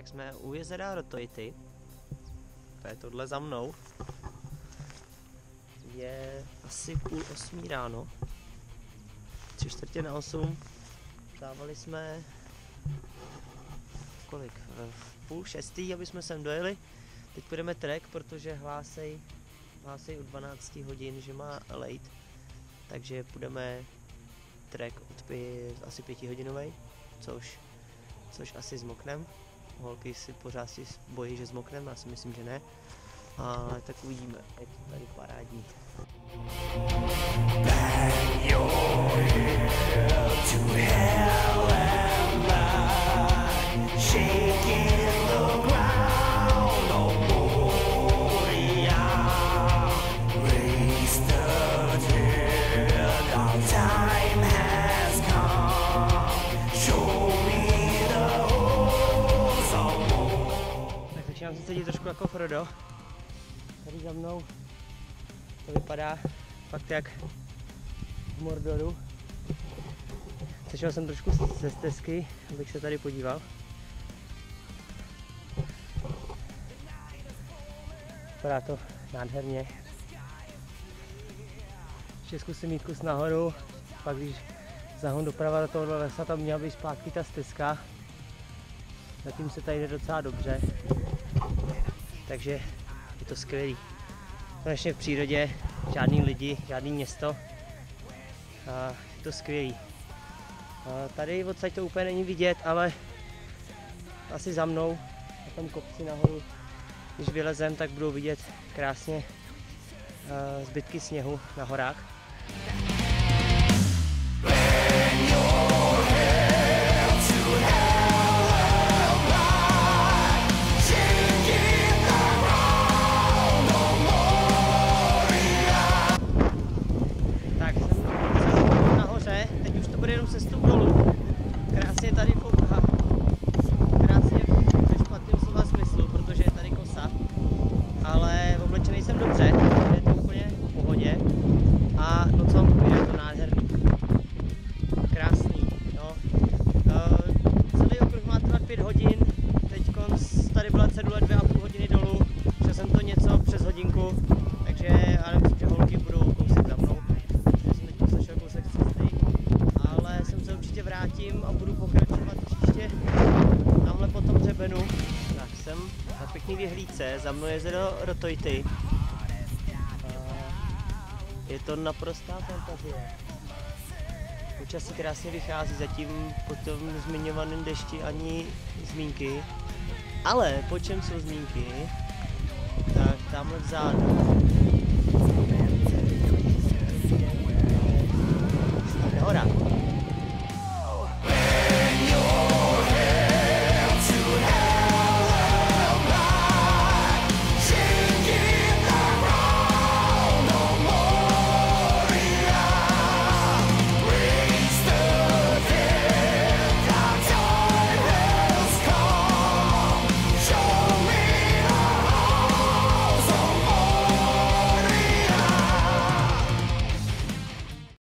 Tak jsme u jezera Rotoity. To je tohle za mnou. Je asi 7:30 ráno. 7:45. Stávali jsme kolik? V 5:30, aby jsme sem dojeli. Teď půjdeme trek, protože hlásej od 12 hodin, že má lejt. Takže půjdeme trek asi 5hodinový, což asi zmoknem. Holky si pořád si bojí, že zmoknem, já si myslím, že ne. Ale tak uvidíme, je to tady parádní. Začínám se cítit trošku jako Frodo. Tady za mnou to vypadá fakt jak v Mordoru. Sešel jsem trošku ze stezky, abych se tady podíval. Vypadá to nádherně. Ještě zkusím jít kus nahoru, pak když zahonu doprava do tohohle lesa, tam měla být zpátky ta stezka. Zatím se tady jde docela dobře, takže je to skvělý. Konečně v přírodě, žádný lidi, žádný město, je to skvělý. Tady odsaď to úplně není vidět, ale asi za mnou, na tom kopci nahoru, když vylezem, tak budou vidět krásně zbytky sněhu na horách. Jenom cestou dolů, krásně tady fouká, krásně ve špatném slova smyslu, protože je tady kosa, ale oblečený jsem dobře, je to úplně v pohodě a no co vám je to nádherný, krásný, no. Celý okruh má trvat 5 hodin, teďkon tady byla cedule 2,5 hodiny dolů, šel jsem to něco přes hodinku, takže já myslím, že holky budou kousek za mnou, takže jsem teď poslešel kousek cesty. Určitě vrátím a budu pokračovat příště tamhle po tom hřebenu. Tak jsem na pěkný vyhlídce, za mnou jezero Rotoity. Je to naprostá fantazie. Počasí krásně vychází, zatím po tom zmiňovaném dešti ani zmínky. Ale po čem jsou zmínky, tak tamhle vzadu